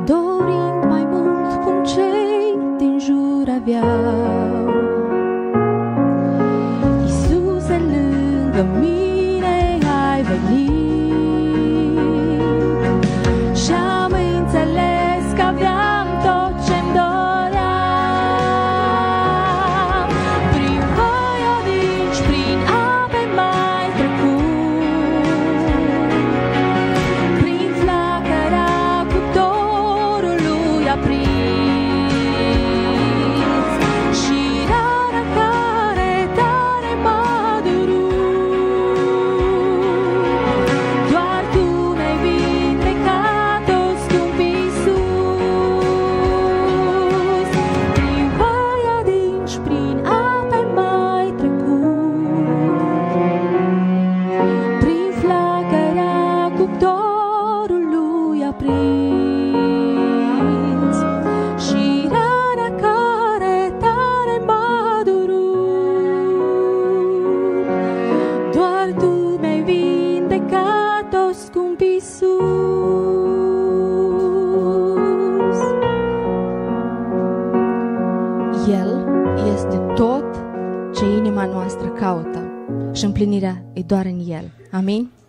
dorind mai mult cum cei din jur aveau. Iisuse, lângă mine ai venit și-am înțeles că aveam tot ce-mi doream. Prin văi adânci, prin ape mai trecut, prin flacăra cuptorului aprins și rana care tare m-a durut. Doar Tu mi-ai vindecat-o, scump Iisus. Prin văi adânci, prin ape mai trecut, prin flacăra cuptorului aprins și rana care tare m-a durut. Doar Tu mi-ai vindecat-o, scump Iisus. El este tot ce inima noastră caută și împlinirea e doar în El. Amin?